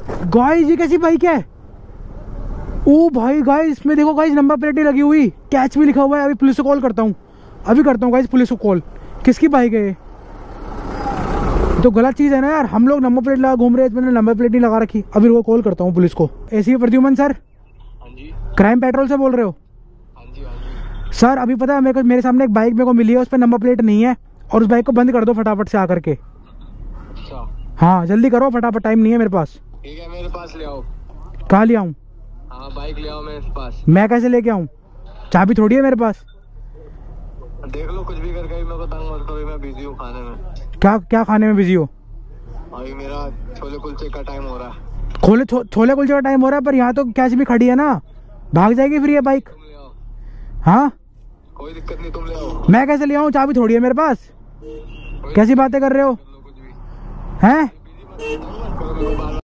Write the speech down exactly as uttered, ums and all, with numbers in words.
Guys ये कैसी bike है? ओ भाई गाइस इसमें देखो गाइस नंबर प्लेट ही लगी हुई, कैच भी लिखा हुआ है। अभी पुलिस को कॉल करता हूँ, अभी करता हूँ गाइस पुलिस को कॉल। किसकी बाइक है ये? तो गलत चीज़ है ना यार, हम लोग नंबर प्लेट लगा घूम रहे हैं, मैंने नंबर प्लेट नहीं लगा रखी। अभी वो कॉल करता हूँ पुलिस को। AC Pradyuman sir? हाँ जी। क्राइम पेट्रोल से बोल रहे हो? हाँ जी हाँ जी। सर अभी पता है मेरे को, मेरे सामने एक बाइक मेरे को मिली है, उस पर नंबर प्लेट नहीं है, और उस बाइक को बंद कर दो फटाफट से आकर के। अच्छा हाँ जल्दी करो फटाफट, टाइम नहीं है मेरे पास। ठीक है, मेरे पास ले आओ। कहाँ ले आऊँ? हाँ बाइक ले आओ मेरे पास। मैं कैसे लेके आऊँ? चाबी थोड़ी है मेरे पास। देख लो कुछ भी करके मेरे को तंग मत करो, मैं बिजी हूँ खाने में। क्या क्या खाने में बिजी हो? अभी मेरा छोले कुलचे का टाइम हो रहा है। खोले छो, छोले कुलचे का टाइम हो रहा है, पर यहाँ तो कैच भी खड़ी है ना, भाग जाएगी फिर ये बाइक। तुम ले आओ। हाँ कोई दिक्कत नहीं, तुम ले आओ। मैं कैसे ले आऊँ? चाबी थोड़ी है मेरे पास। कैसी बातें कर रहे हो? कुछ भी हैं? बिजी मत करो मेरे को।